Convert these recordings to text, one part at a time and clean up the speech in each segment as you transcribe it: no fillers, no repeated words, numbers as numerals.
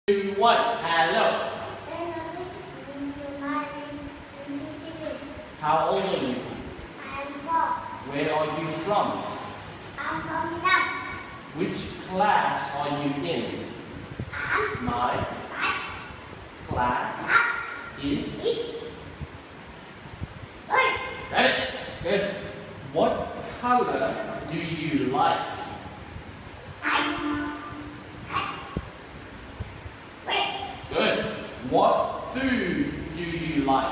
2, 1. Hello. How old are you? I'm 4. Where are you from? I'm from Vietnam. Which class are you in? My class is... Rabbit. Good. What color do you like? Good. What food do you like?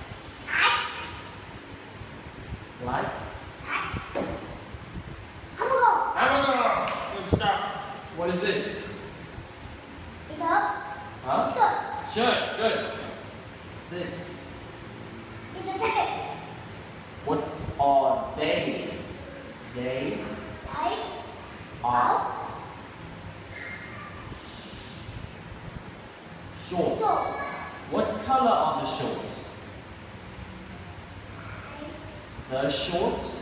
Like? Hamburger. Good stuff. What is this? It's a Huh? shirt. Shirt. Good. What's this? It's a jacket. What are they? They are shorts. What color are the shorts? The shorts.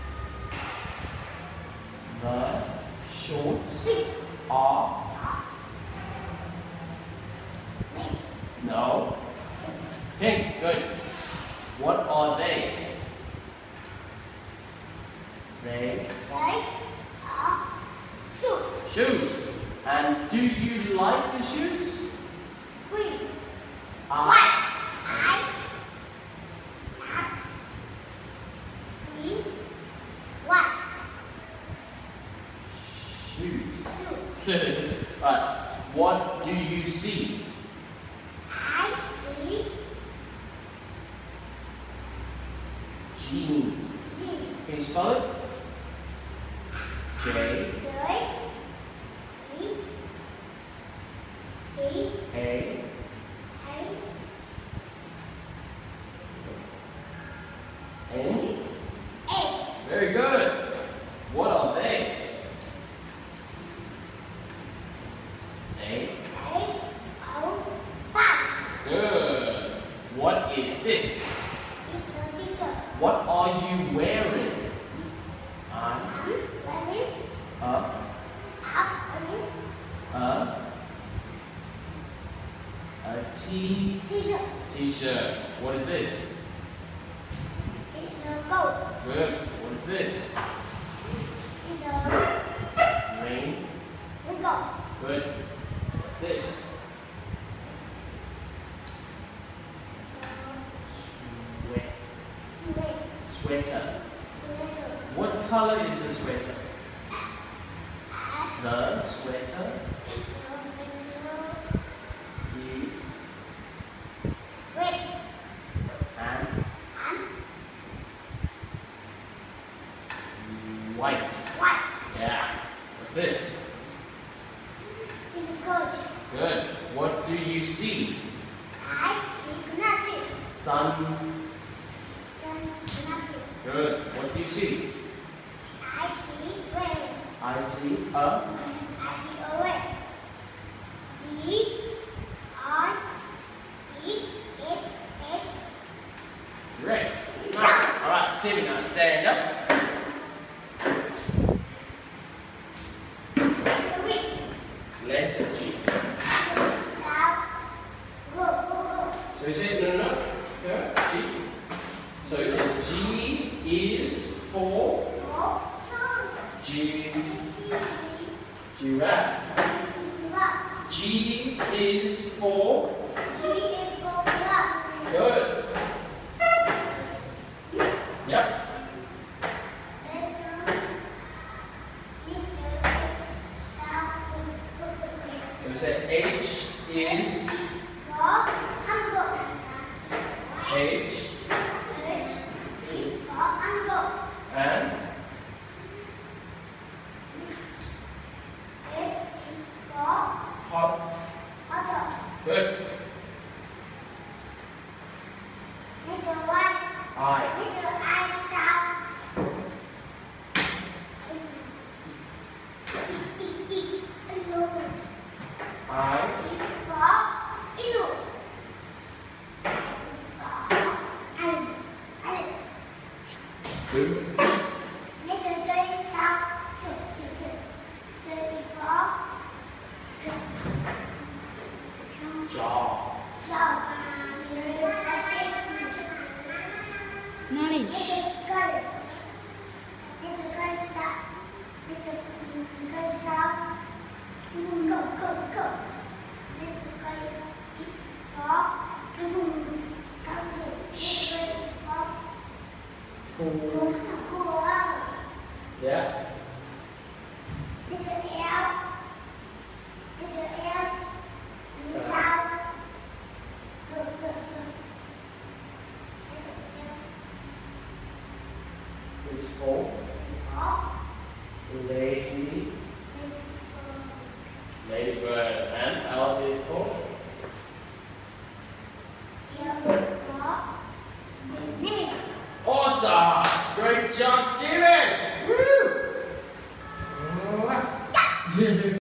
The shorts are... No. Pink. Good. What are they? They are shoes. And do you like the shoes? green. White. Green. White. Shoes. Right. What do you see? I see Jeans. green. Can you spell it? J A N. Very good. What are they? They. Good. What is this? What are you wearing? I'm a t-shirt. What is this? Good. What is this? Rain. Good. What's this? Sweater. What color is the sweater? The sweater is Red. and white. Yeah. What's this? It's a coach. Good. What do you see? I see glasses. Sun. Glasses. Good. What do you see? I see red. I see a I see a red. dress. Nice. All right, Stephen, now stand up. Letter G. So you said no. Yeah, G. So you said G is for giraffe. G is for good. Yep. So you said H is H and hot. Good. I. Good. Nali. Letter cây. Letter cây sao. Letter cây sao. Cậu cậu cậu. Letter cây phó. Cậu letter cây phó. Cool. Cô. Yeah. Letter L. Letter L. Sao. Được. Letter L. Is for Phó. lady. Lady bird. And L is for